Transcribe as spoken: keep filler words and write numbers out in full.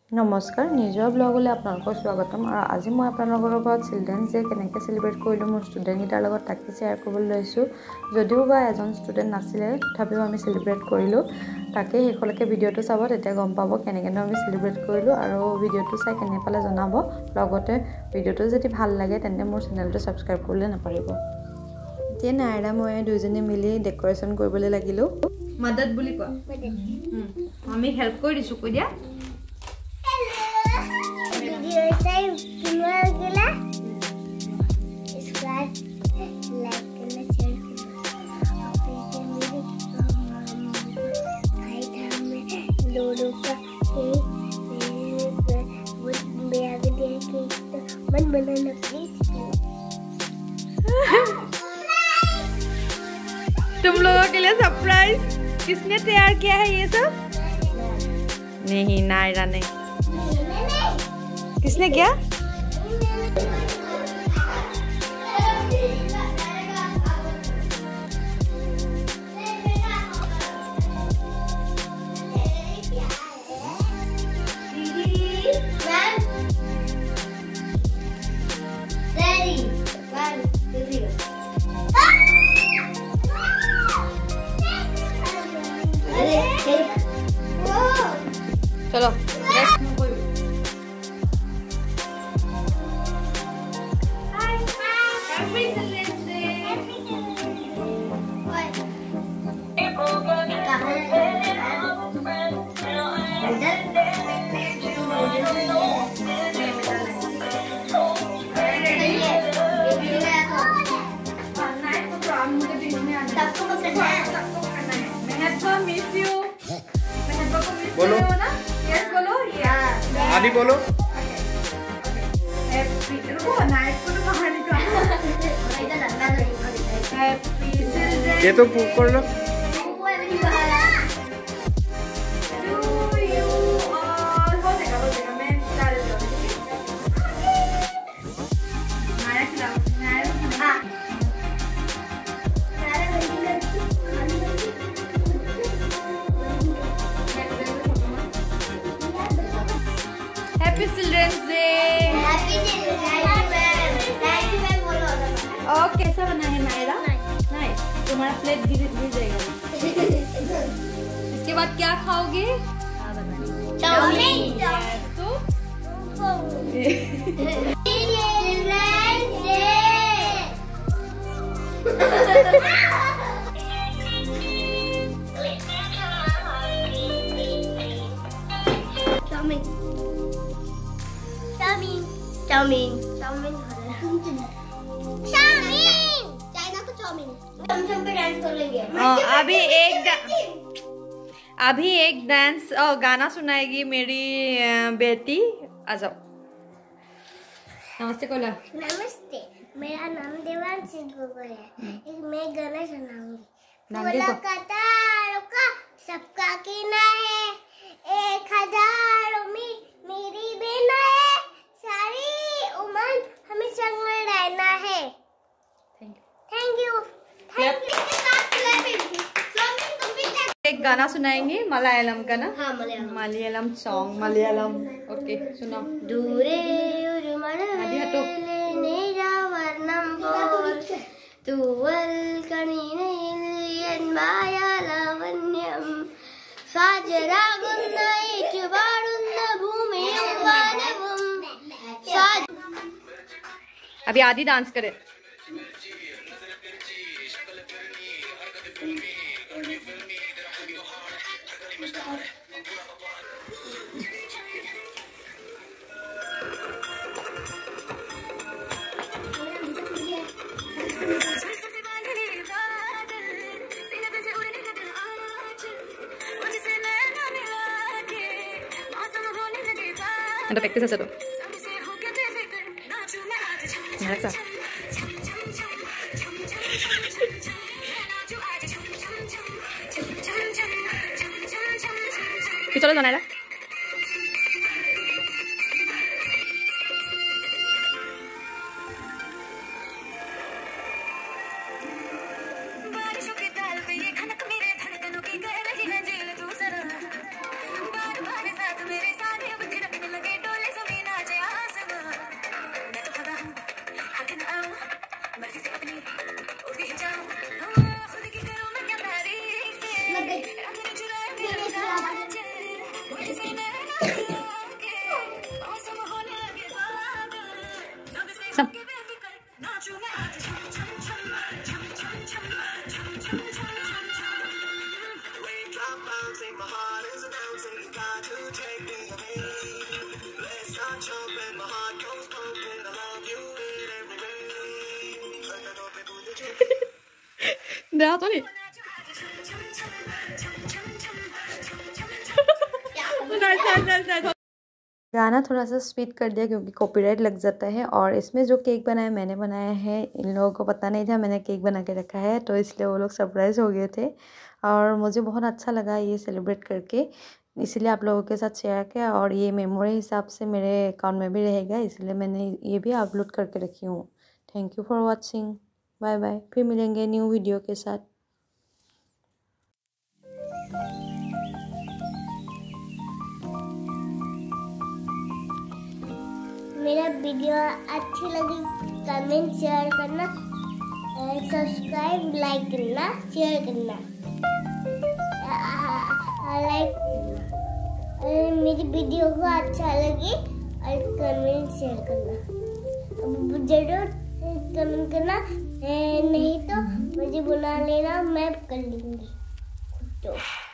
नमस्कार निजर ब्लगले आपलोक स्वागतम और आज मैं आपलोकर चिल्ड्रेन्स डे के सेलिब्रेट करूँ मोर स्टूडेंट गिटार ताके शेयर कर जदिव बा एजन स्टूडेंट नासिले तथापिओ आम सेलिब्रेट करूँ ताके शेषলৈকে भिडिओ चाब तेतिया गम पाब केनेके आम सेलिब्रेट करूँ और भिडिओ चाई केने पाले जनाब लगते भिडिओ जदि भाल लागे तेन्ते मोर चेनेलটো सब्सक्राइब करले नापारिब। এতিয়া নাইৰা মই দুইজনে মিলি ডেকোৰেশন কৰিবলৈ লাগিলো। মদদ বুলি কোৱা আমি হেল্প কৰি দিছো কৈ দিয়া। वीडियो से किमर गेला इसका लाइक करना शेयर करना और फिर मेरे भाई था में लोडो का केक वो मेरा के केक मन बनाना प्लीज। तुम लोगों के लिए सरप्राइज किसने तैयार किया है ये सब? नहीं नायरा ने। किसने किया? चलो बोलो यस बोलो या आदि बोलो हैप्पी रुको नाइट को तो बाहर निकालो हैप्पी चिल्ड्रन ये तो पूछ कर लो टू यू ऑल हो जाएगा हो जाएगा मैं डाल दूंगा नाया खिलाओ नाया हां happy children's day. Happy children's day thank you ma'am बोलो। ओके कैसा बना है नायरा? नाइस। तुम्हारा प्लेट गिर गिर जाएगा। इसके बाद क्या खाओगे? चाउमीन। तो chowmein chowmein chowmein chowmein chowmein China को चाउमीन हम सब पे डांस करेंगे। अभी एक अभी एक डांस और गाना सुनाएगी मेरी बेटी। आ जाओ। नमस्ते कोला। नमस्ते मेरा नाम देवांशी गोगोई है। एक मैं गाना सुनाऊंगी। नाम बोला देखो। कतारों का सबका कीना है एक हजारों में मेरी बेना है सारी उम्र हमें संग में रहना है। थैंक यू थैंक यू एक गाना सुनाएंगे मलयालम का ना? हाँ मलयालम मलयालम सॉन्ग मलयालम। ओके सुनो। दूरे ഒരു മഴവില്ലിൻ നീരാവർണം പോൽ തൂവൽ കണിനയിൽ എൻ മായാലാവണ്യം സാജരാകുന്ന ഏറ്റുപാടുന്ന ഭൂമിയും വാനവും अभी आदि डांस करे। Ada praktis aja tuh. Alexa. चलो जाना है मेरे साथ मेरे साथ अब सब डरा तो नहीं गाना थोड़ा सा स्पीड कर दिया क्योंकि कॉपीराइट लग जाता है। और इसमें जो केक बनाया मैंने बनाया है, इन लोगों को पता नहीं था मैंने केक बना के रखा है, तो इसलिए वो लोग सरप्राइज़ हो गए थे। और मुझे बहुत अच्छा लगा ये सेलिब्रेट करके, इसलिए आप लोगों के साथ शेयर किया। और ये मेमोरी हिसाब से मेरे अकाउंट में भी रहेगा, इसलिए मैंने ये भी अपलोड करके रखी हूँ। Thank you for watching. Bye bye, फिर मिलेंगे न्यू वीडियो के साथ। मेरा वीडियो अच्छी लगी कमेंट शेयर करना, सब्सक्राइब लाइक करना, शेयर करना, लाइक करना। मेरी वीडियो को अच्छा लगे और कमेंट शेयर करना, जरूर कमेंट करना, नहीं तो मुझे बुला लेना, मैं कर लूँगी खुद तो।